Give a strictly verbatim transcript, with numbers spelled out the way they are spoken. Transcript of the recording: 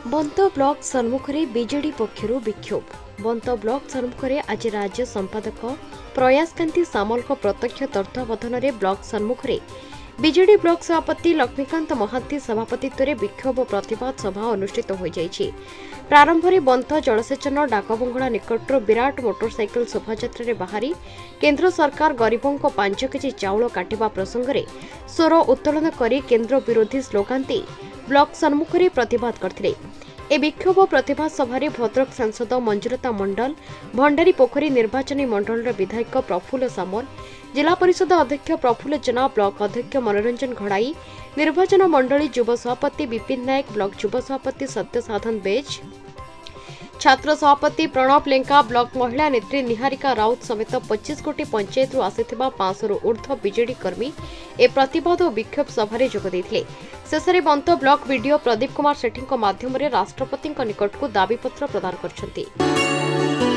बंत block सम्मुखें BJD पक्षर विक्षोभ। बंत block सम्मुखें आज राज्य संपादक प्रयासकांति सामल प्रत्यक्ष तत्वावधान में ब्लॉक सम्मुखें बीजेडी ब्लॉक सभापति लक्ष्मीकांत महांती सभापतित्व में विक्षोभ प्रतिवाद सभा अनुष्ठित हो जाइछि। प्रारंभ में बंत जलसेचन डाकबंगला निकटर विराट मोटरसाइकेल शोभायात्रा बाहरी केंद्र सरकार गरीबों को पांच केजी चाउल काटिबा प्रसंग में स्वर उत्तोलन कर केंद्र विरोधी स्लोगान दे ब्लॉक सम्मुखें प्रतिवाद करथिले। ए विक्षोभ प्रतिवाद सभा भद्रक सांसद मंजुलता मंडल, भंडारी पोखरी निर्वाचन मंडल विधायक प्रफुल्ल सामल, जिला परिषद अध्यक्ष प्रफुल्ल जेना, ब्लॉक अध्यक्ष मनोरंजन घड़ाई, निर्वाचन मंडली युव सभापति विपिन नायक, ब्लॉक युव सभापति सत्यसाधन बेज, छात्र सभापति प्रणव लेंका, ब्लॉक महिला नेत्री निहारिका राउत समेत पच्चीस गोटी पंचायत आसिथिबा पांच रु ऊर्ध्व बीजेडी कर्मी ए प्रतिवाद और विक्षोभ सभारे जोग देथिले। शेषे बंत ब्लॉक वीडियो प्रदीप कुमार सेठी माध्यम राष्ट्रपति निकट को दाबीपत्र प्रदान करछन्ति।